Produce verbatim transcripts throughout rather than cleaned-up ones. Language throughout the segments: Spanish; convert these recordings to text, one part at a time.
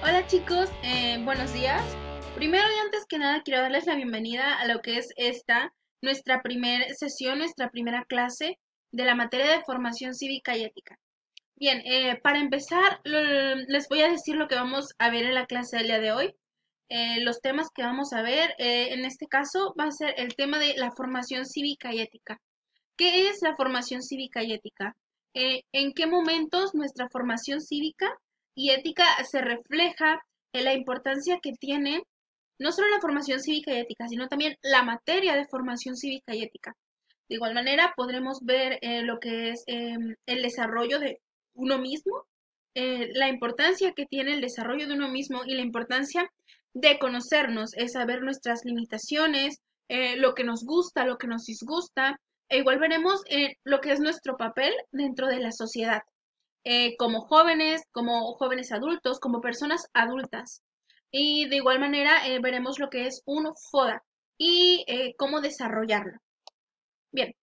Hola chicos, eh, buenos días. Primero y antes que nada quiero darles la bienvenida a lo que es esta, nuestra primera sesión, nuestra primera clase de la materia de formación cívica y ética. Bien, eh, para empezar lo- les voy a decir lo que vamos a ver en la clase del día de hoy. Eh, los temas que vamos a ver, eh, en este caso va a ser el tema de la formación cívica y ética. ¿Qué es la formación cívica y ética? Eh, ¿en qué momentos nuestra formación cívica y ética se refleja en la importancia que tiene no solo la formación cívica y ética, sino también la materia de formación cívica y ética? De igual manera, podremos ver eh, lo que es eh, el desarrollo de uno mismo, eh, la importancia que tiene el desarrollo de uno mismo y la importancia de conocernos, es saber nuestras limitaciones, eh, lo que nos gusta, lo que nos disgusta, e igual veremos eh, lo que es nuestro papel dentro de la sociedad, eh, como jóvenes, como jóvenes adultos, como personas adultas. Y de igual manera eh, veremos lo que es un FODA y eh, cómo desarrollarlo. Bien,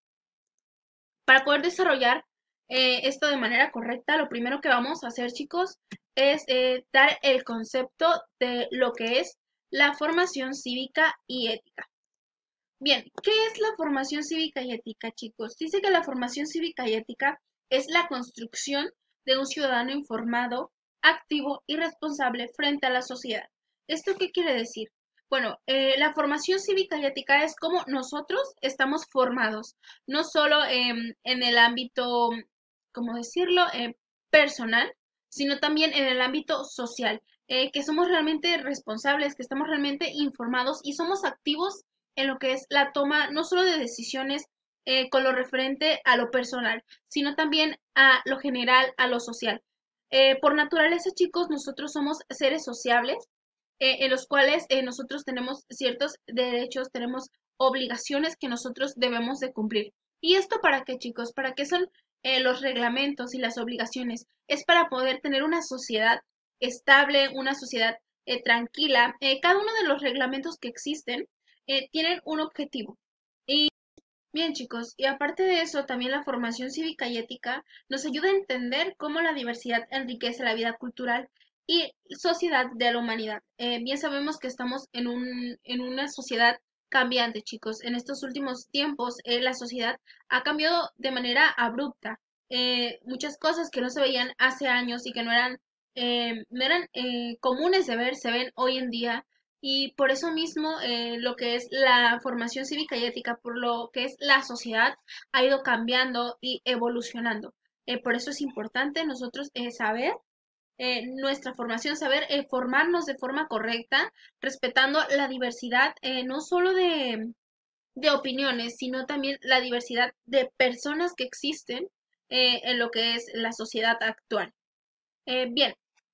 para poder desarrollar eh, esto de manera correcta, lo primero que vamos a hacer, chicos, es eh, dar el concepto de lo que es la formación cívica y ética. Bien, ¿qué es la formación cívica y ética, chicos? Dice que la formación cívica y ética es la construcción de un ciudadano informado, activo y responsable frente a la sociedad. ¿Esto qué quiere decir? Bueno, eh, la formación cívica y ética es como nosotros estamos formados, no solo em, en el ámbito, ¿cómo decirlo?, eh, personal, sino también en el ámbito social, eh, que somos realmente responsables, que estamos realmente informados y somos activos en lo que es la toma no solo de decisiones eh, con lo referente a lo personal, sino también a lo general, a lo social. Eh, por naturaleza, chicos, nosotros somos seres sociables, eh, en los cuales eh, nosotros tenemos ciertos derechos, tenemos obligaciones que nosotros debemos de cumplir. ¿Y esto para qué, chicos? ¿Para qué son eh, los reglamentos y las obligaciones? Es para poder tener una sociedad estable, una sociedad eh, tranquila. Eh, cada uno de los reglamentos que existen eh, tienen un objetivo. Y bien, chicos, y aparte de eso, también la formación cívica y ética nos ayuda a entender cómo la diversidad enriquece la vida cultural y sociedad de la humanidad. Eh, bien sabemos que estamos en un, en una sociedad cambiante, chicos. En estos últimos tiempos, eh, la sociedad ha cambiado de manera abrupta. Eh, muchas cosas que no se veían hace años y que no eran, eh, no eran eh, comunes de ver, se ven hoy en día y por eso mismo eh, lo que es la formación cívica y ética, por lo que es la sociedad, ha ido cambiando y evolucionando. Eh, por eso es importante nosotros eh, saber eh, nuestra formación, saber eh, formarnos de forma correcta, respetando la diversidad, eh, no solo de, de opiniones, sino también la diversidad de personas que existen eh, en lo que es la sociedad actual. Eh, bien,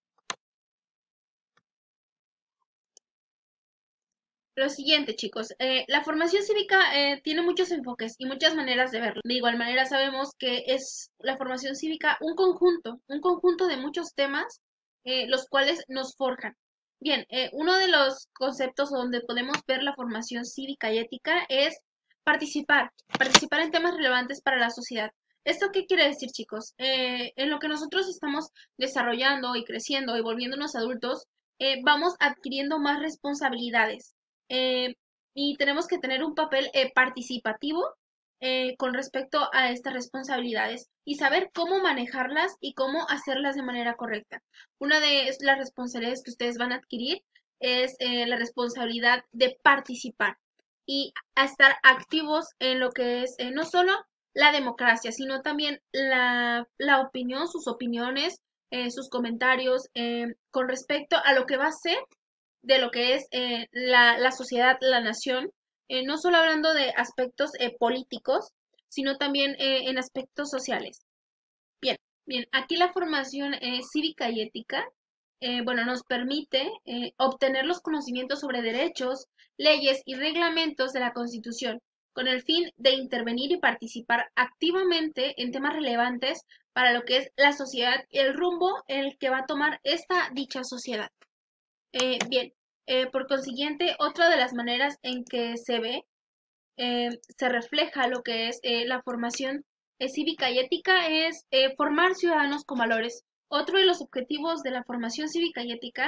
lo siguiente, chicos, eh, la formación cívica eh, tiene muchos enfoques y muchas maneras de verlo. De igual manera sabemos que es la formación cívica un conjunto, un conjunto de muchos temas, eh, los cuales nos forjan. Bien, eh, uno de los conceptos donde podemos ver la formación cívica y ética es participar, participar en temas relevantes para la sociedad. ¿Esto qué quiere decir, chicos? Eh, en lo que nosotros estamos desarrollando y creciendo y volviéndonos adultos, eh, vamos adquiriendo más responsabilidades eh, y tenemos que tener un papel eh, participativo eh, con respecto a estas responsabilidades y saber cómo manejarlas y cómo hacerlas de manera correcta. Una de las responsabilidades que ustedes van a adquirir es eh, la responsabilidad de participar y a estar activos en lo que es eh, no solo la democracia, sino también la, la opinión, sus opiniones, eh, sus comentarios eh, con respecto a lo que va a ser de lo que es eh, la, la, sociedad, la nación, eh, no solo hablando de aspectos eh, políticos, sino también eh, en aspectos sociales. Bien, bien, aquí la formación eh, cívica y ética, eh, bueno, nos permite eh, obtener los conocimientos sobre derechos, leyes y reglamentos de la Constitución, con el fin de intervenir y participar activamente en temas relevantes para lo que es la sociedad y el rumbo en el que va a tomar esta dicha sociedad. Eh, bien, eh, por consiguiente, otra de las maneras en que se ve, eh, se refleja lo que es eh, la formación eh, cívica y ética es eh, formar ciudadanos con valores. Otro de los objetivos de la formación cívica y ética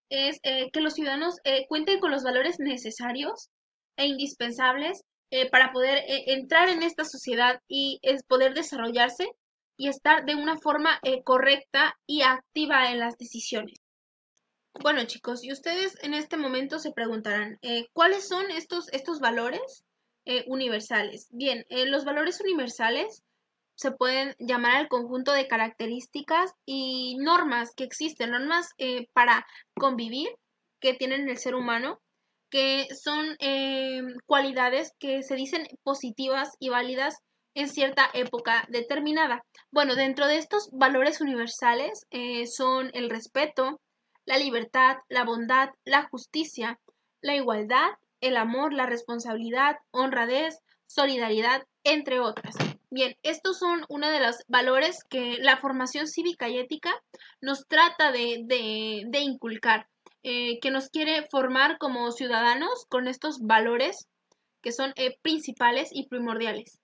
es eh, que los ciudadanos eh, cuenten con los valores necesarios e indispensables eh, para poder eh, entrar en esta sociedad y es poder desarrollarse y estar de una forma eh, correcta y activa en las decisiones. Bueno, chicos, y ustedes en este momento se preguntarán, eh, ¿cuáles son estos, estos valores eh, universales? Bien, eh, los valores universales se pueden llamar al conjunto de características y normas que existen, normas eh, para convivir que tienen el ser humano, que son eh, cualidades que se dicen positivas y válidas en cierta época determinada. Bueno, dentro de estos valores universales eh, son el respeto, la libertad, la bondad, la justicia, la igualdad, el amor, la responsabilidad, honradez, solidaridad, entre otras. Bien, estos son uno de los valores que la formación cívica y ética nos trata de, de, de inculcar, eh, que nos quiere formar como ciudadanos con estos valores que son eh, principales y primordiales.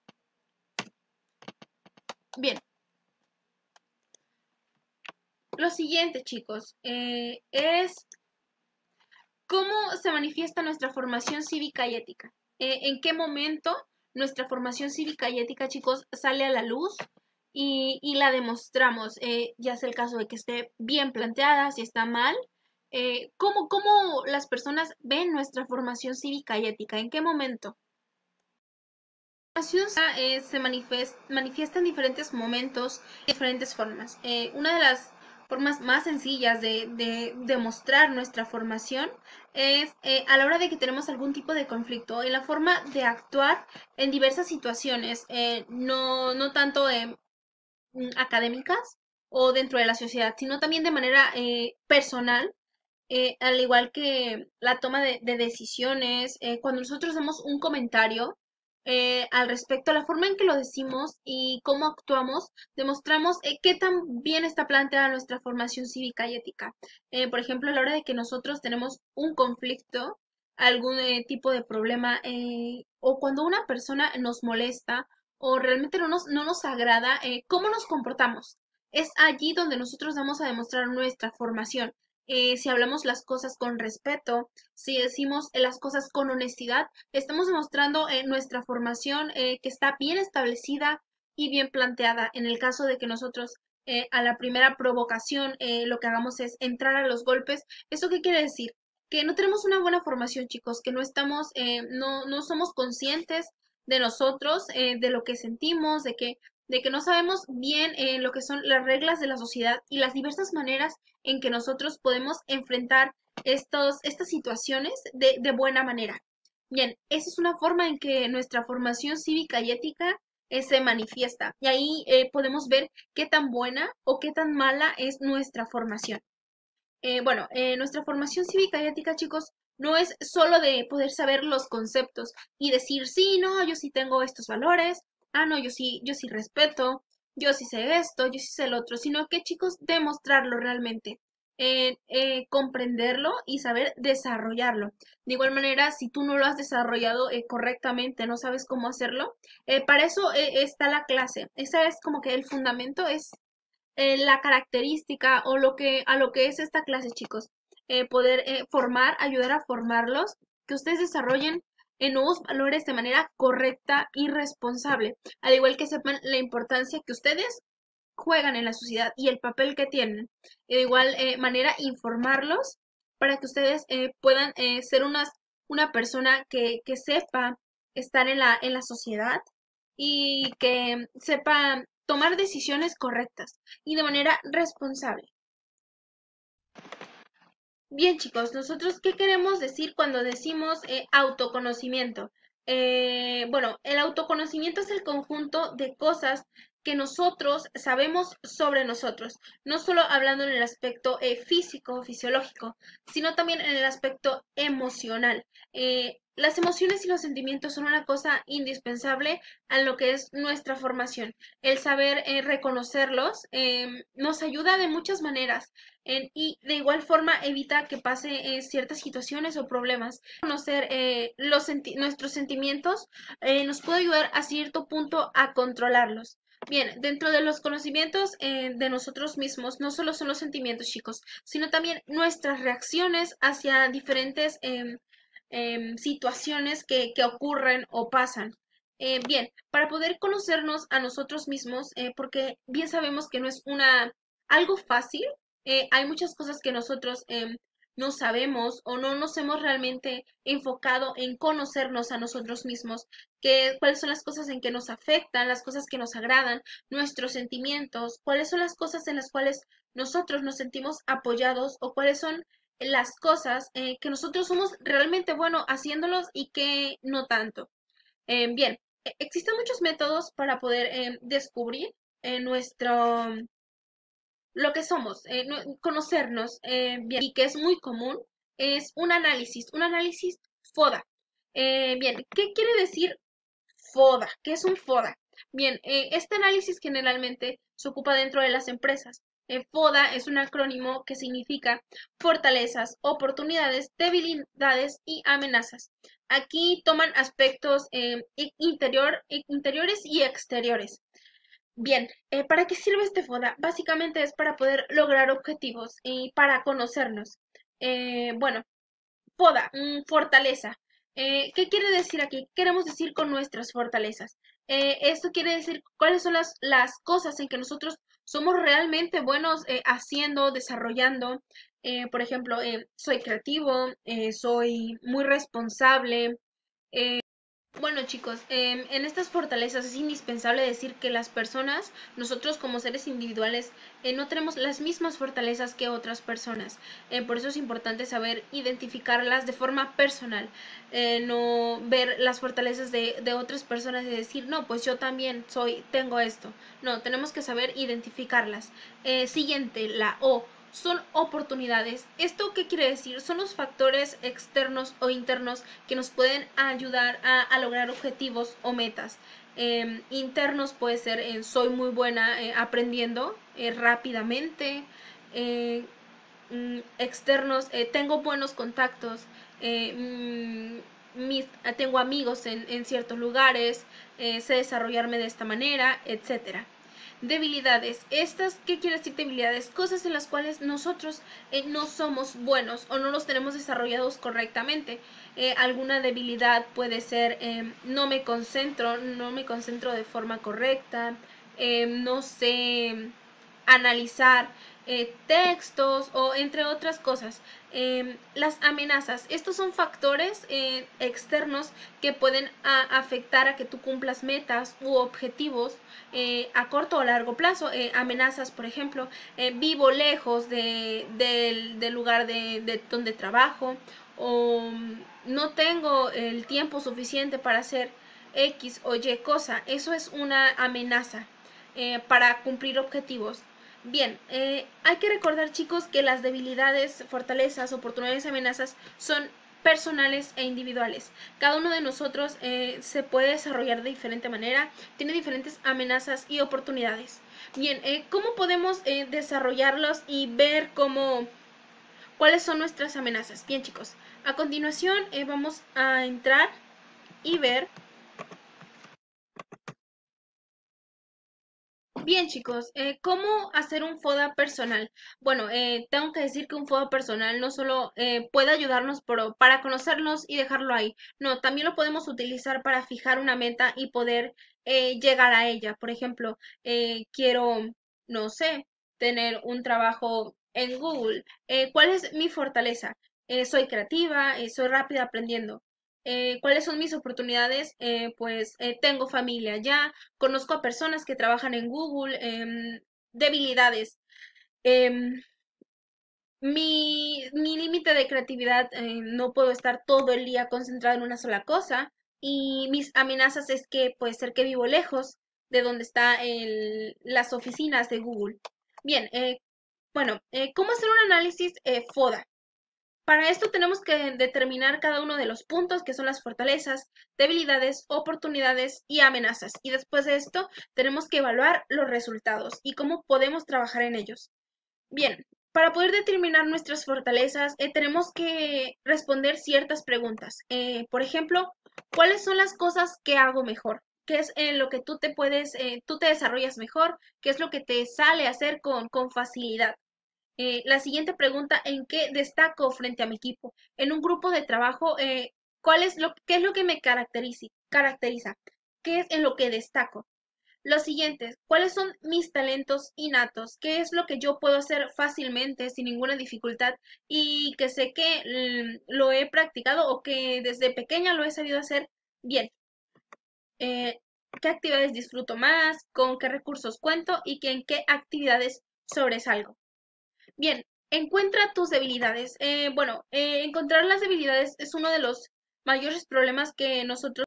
Bien, lo siguiente, chicos, eh, es cómo se manifiesta nuestra formación cívica y ética. Eh, ¿En qué momento nuestra formación cívica y ética, chicos, sale a la luz y, y la demostramos? Eh, ya sea el caso de que esté bien planteada, si está mal. Eh, ¿cómo, ¿Cómo las personas ven nuestra formación cívica y ética? ¿En qué momento? La formación eh, se manifiesta, manifiesta en diferentes momentos, de diferentes formas. Eh, una de las formas más sencillas de, de demostrar nuestra formación es eh, a la hora de que tenemos algún tipo de conflicto, en la forma de actuar en diversas situaciones, eh, no, no tanto eh, académicas o dentro de la sociedad, sino también de manera eh, personal, eh, al igual que la toma de, de decisiones, eh, cuando nosotros damos un comentario eh, al respecto, la forma en que lo decimos y cómo actuamos, demostramos eh, qué tan bien está planteada nuestra formación cívica y ética. Eh, por ejemplo, a la hora de que nosotros tenemos un conflicto, algún eh, tipo de problema, eh, o cuando una persona nos molesta o realmente no nos, no nos agrada, eh, cómo nos comportamos. Es allí donde nosotros vamos a demostrar nuestra formación. Eh, si hablamos las cosas con respeto, si decimos eh, las cosas con honestidad, estamos demostrando eh, nuestra formación eh, que está bien establecida y bien planteada. En el caso de que nosotros eh, a la primera provocación eh, lo que hagamos es entrar a los golpes, ¿eso qué quiere decir? Que no tenemos una buena formación, chicos, que no estamos, eh, no, no somos conscientes de nosotros, eh, de lo que sentimos, de que, de que no sabemos bien eh, lo que son las reglas de la sociedad y las diversas maneras en que nosotros podemos enfrentar estos, estas situaciones de, de buena manera. Bien, esa es una forma en que nuestra formación cívica y ética eh, se manifiesta. Y ahí eh, podemos ver qué tan buena o qué tan mala es nuestra formación. Eh, bueno, eh, nuestra formación cívica y ética, chicos, no es solo de poder saber los conceptos y decir, sí, no, yo sí tengo estos valores, ah, no, yo sí, yo sí respeto, yo sí sé esto, yo sí sé el otro, sino que, chicos, demostrarlo realmente, eh, eh, comprenderlo y saber desarrollarlo. De igual manera, si tú no lo has desarrollado eh, correctamente, no sabes cómo hacerlo, eh, para eso eh, está la clase. Ese es como que el fundamento, es eh, la característica o lo que a lo que es esta clase, chicos. Eh, poder eh, formar, ayudar a formarlos, que ustedes desarrollen en nuevos valores de manera correcta y responsable, al igual que sepan la importancia que ustedes juegan en la sociedad y el papel que tienen. Y de igual eh, manera informarlos para que ustedes eh, puedan eh, ser unas, una persona que, que sepa estar en la, en la sociedad y que sepa tomar decisiones correctas y de manera responsable. Bien, chicos, nosotros qué queremos decir cuando decimos eh, autoconocimiento. Eh, bueno, el autoconocimiento es el conjunto de cosas que nosotros sabemos sobre nosotros, no solo hablando en el aspecto eh, físico, fisiológico, sino también en el aspecto emocional. Eh, las emociones y los sentimientos son una cosa indispensable a lo que es nuestra formación. El saber eh, reconocerlos eh, nos ayuda de muchas maneras en- y de igual forma evita que pase eh, ciertas situaciones o problemas. Conocer eh, los senti- nuestros sentimientos eh, nos puede ayudar a cierto punto a controlarlos. Bien, dentro de los conocimientos eh, de nosotros mismos, no solo son los sentimientos, chicos, sino también nuestras reacciones hacia diferentes em, em, situaciones que, que ocurren o pasan. Eh, bien, para poder conocernos a nosotros mismos, eh, porque bien sabemos que no es una algo fácil, eh, hay muchas cosas que nosotros em, no sabemos o no nos hemos realmente enfocado en conocernos a nosotros mismos, que, cuáles son las cosas en que nos afectan, las cosas que nos agradan, nuestros sentimientos, cuáles son las cosas en las cuales nosotros nos sentimos apoyados o cuáles son las cosas eh, que nosotros somos realmente buenos haciéndolos y que no tanto. Eh, bien, e- existen muchos métodos para poder eh, descubrir eh, nuestro, lo que somos, eh, no- conocernos eh, bien y que es muy común, es un análisis, un análisis FODA. Eh, bien, ¿qué quiere decir FODA? ¿Qué es un FODA? Bien, eh, este análisis generalmente se ocupa dentro de las empresas. Eh, FODA es un acrónimo que significa fortalezas, oportunidades, debilidades y amenazas. Aquí toman aspectos eh, interior, interiores y exteriores. Bien, eh, ¿para qué sirve este FODA? Básicamente es para poder lograr objetivos y para conocernos. Eh, bueno, FODA, mm, fortaleza. Eh, ¿qué quiere decir aquí? ¿Qué queremos decir con nuestras fortalezas? Eh, esto quiere decir cuáles son las, las cosas en que nosotros somos realmente buenos eh, haciendo, desarrollando. Eh, por ejemplo, eh, soy creativo, eh, soy muy responsable. Bueno, chicos, em, en estas fortalezas es indispensable decir que las personas, nosotros como seres individuales, eh, no tenemos las mismas fortalezas que otras personas. Eh, por eso es importante saber identificarlas de forma personal, eh, no ver las fortalezas de, de otras personas y decir, no, pues yo también soy, tengo esto. No, tenemos que saber identificarlas. Eh, siguiente, la O son oportunidades. ¿Esto qué quiere decir? Son los factores externos o internos que nos pueden ayudar a, a lograr objetivos o metas. Eh, internos puede ser eh, soy muy buena eh, aprendiendo eh, rápidamente. Eh, mm, externos, eh, tengo buenos contactos. Eh, mm, mis, tengo amigos en, en ciertos lugares. Eh, sé desarrollarme de esta manera, etcétera. Debilidades. Estas, ¿qué quiere decir debilidades? Cosas en las cuales nosotros eh, no somos buenos o no los tenemos desarrollados correctamente. Eh, alguna debilidad puede ser eh, no me concentro, no me concentro de forma correcta, eh, no sé analizar eh, textos o entre otras cosas. Eh, las amenazas, estos son factores eh, externos que pueden a, afectar a que tú cumplas metas u objetivos eh, a corto o largo plazo. Eh, amenazas, por ejemplo, eh, vivo lejos de, del, del lugar de, de donde trabajo o no tengo el tiempo suficiente para hacer X o Y cosa. Eso es una amenaza eh, para cumplir objetivos. Bien, eh, hay que recordar, chicos, que las debilidades, fortalezas, oportunidades y amenazas son personales e individuales. Cada uno de nosotros eh, se puede desarrollar de diferente manera, tiene diferentes amenazas y oportunidades. Bien, eh, ¿cómo podemos eh, desarrollarlos y ver cómo, cuáles son nuestras amenazas? Bien, chicos, a continuación eh, vamos a entrar y ver. Bien, chicos, eh, ¿cómo hacer un FODA personal? Bueno, eh, tengo que decir que un FODA personal no solo eh, puede ayudarnos pero para conocernos y dejarlo ahí, no, también lo podemos utilizar para fijar una meta y poder eh, llegar a ella. Por ejemplo, eh, quiero, no sé, tener un trabajo en Google. Eh, ¿cuál es mi fortaleza? Eh, soy creativa, eh, soy rápida aprendiendo. Eh, ¿cuáles son mis oportunidades? Eh, pues eh, tengo familia ya, conozco a personas que trabajan en Google. Em, debilidades. Em, mi mi límite de creatividad, eh, no puedo estar todo el día concentrado en una sola cosa. Y mis amenazas es que puede ser que vivo lejos de donde están las oficinas de Google. Bien, eh, bueno, eh, ¿cómo hacer un análisis eh, FODA? Para esto tenemos que determinar cada uno de los puntos que son las fortalezas, debilidades, oportunidades y amenazas. Y después de esto tenemos que evaluar los resultados y cómo podemos trabajar en ellos. Bien, para poder determinar nuestras fortalezas eh, tenemos que responder ciertas preguntas. Eh, por ejemplo, ¿cuáles son las cosas que hago mejor? qué es en lo que tú te puedes, eh, tú te desarrollas mejor, qué es lo que te sale a hacer con, con facilidad. Eh, la siguiente pregunta, ¿en qué destaco frente a mi equipo? En un grupo de trabajo, eh, ¿cuál es lo, qué es lo que me caracteriza? caracteriza? ¿Qué es en lo que destaco? Los siguientes, ¿cuáles son mis talentos innatos? ¿Qué es lo que yo puedo hacer fácilmente, sin ninguna dificultad y que sé que mm, lo he practicado o que desde pequeña lo he sabido hacer bien? Eh, ¿Qué actividades disfruto más? ¿Con qué recursos cuento? ¿Y que en qué actividades sobresalgo? Bien, encuentra tus debilidades. Eh, bueno, eh, encontrar las debilidades es uno de los mayores problemas que nosotros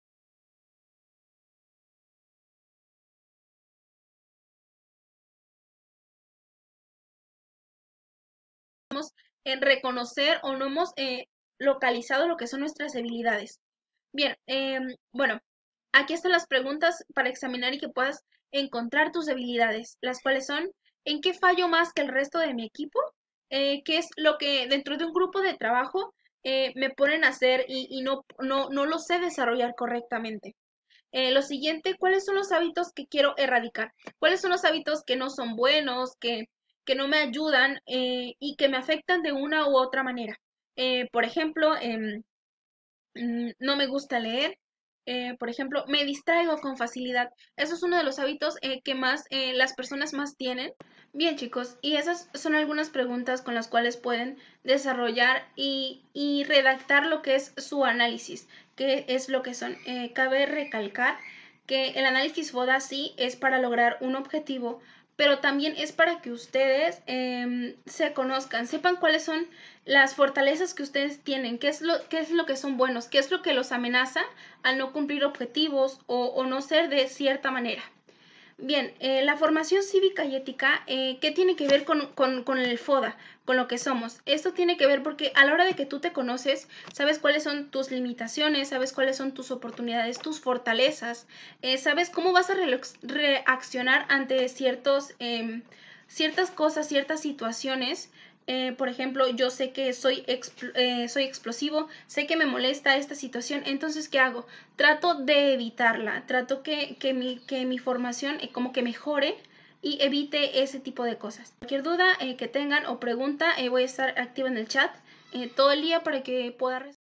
en reconocer o no hemos eh, localizado lo que son nuestras debilidades. Bien, em, bueno, aquí están las preguntas para examinar y que puedas encontrar tus debilidades, las cuales son, ¿en qué fallo más que el resto de mi equipo? Eh, ¿qué es lo que dentro de un grupo de trabajo eh, me ponen a hacer y, y no, no, no lo sé desarrollar correctamente? Eh, lo siguiente, ¿cuáles son los hábitos que quiero erradicar? ¿Cuáles son los hábitos que no son buenos, que, que no me ayudan eh, y que me afectan de una u otra manera? Eh, por ejemplo, em, mm, no me gusta leer. Eh, por ejemplo, me distraigo con facilidad. Eso es uno de los hábitos eh, que más eh, las personas más tienen. Bien, chicos, y esas son algunas preguntas con las cuales pueden desarrollar y, y redactar lo que es su análisis, que es lo que son. Eh, cabe recalcar que el análisis FODA sí es para lograr un objetivo, pero también es para que ustedes eh, se conozcan, sepan cuáles son las fortalezas que ustedes tienen, qué es lo, qué es lo que son buenos, qué es lo que los amenaza al no cumplir objetivos o, o no ser de cierta manera. Bien, eh, la formación cívica y ética, eh, ¿qué tiene que ver con, con, con el FODA, con lo que somos? Esto tiene que ver porque a la hora de que tú te conoces, sabes cuáles son tus limitaciones, sabes cuáles son tus oportunidades, tus fortalezas, eh, sabes cómo vas a re reaccionar ante ciertos, eh, ciertas cosas, ciertas situaciones. Eh, por ejemplo, yo sé que soy, expl eh, soy explosivo, sé que me molesta esta situación, entonces, ¿qué hago? Trato de evitarla, trato que, que, mi, que mi formación eh, como que mejore y evite ese tipo de cosas. Cualquier duda eh, que tengan o pregunta, eh, voy a estar activa en el chat eh, todo el día para que pueda responder.